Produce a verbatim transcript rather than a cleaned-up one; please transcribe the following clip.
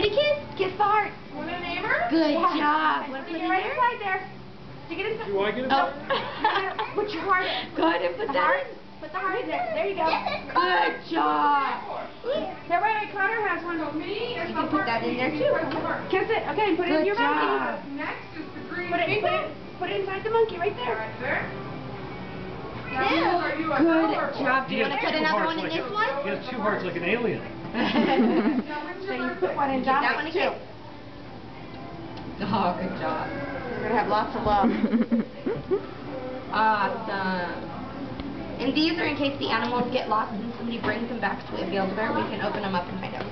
a kiss. Kiss the heart. Want to name her? Good yeah. job. Want to put it in right there? inside there. Stick it inside. Do I get it? Oh. Put your heart in. Go ahead and put the that heart. in. Put the heart in there. There you go. Good job. There, wait, wait, Connor has one. Me You can put that in there too. Kiss it. Okay, and put it in Good your job. monkey. Next is the green. Put it, put it, put it inside the monkey right there. Right there. Yeah. Good job. Do you want to put another one in like this a, one? He has two hearts like an alien. So you put one in Give that one a Dominic kiss. too. Oh, good job. We're going to have lots of love. Awesome. And these are in case the animals get lost and somebody brings them back to a Build-A-Bear. We can open them up and find out.